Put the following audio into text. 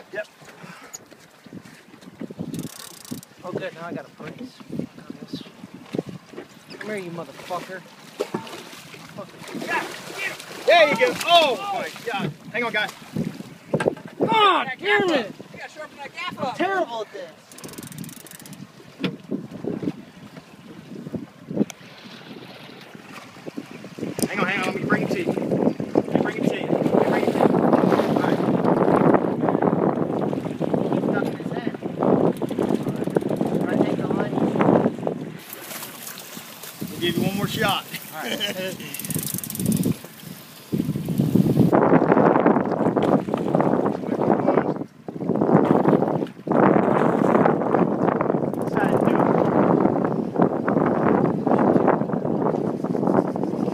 Yep. Oh good, now I got a brace. Come here, you motherfucker. There you go. Oh my God. Hang on, guys. God damn it! You gotta sharpen that gaff I'm up. terrible at this. Hang on. Let me bring it to you. Let me bring it to you. All right. He's stuck in his head. Can I take the line? We'll give you one more shot. Alright.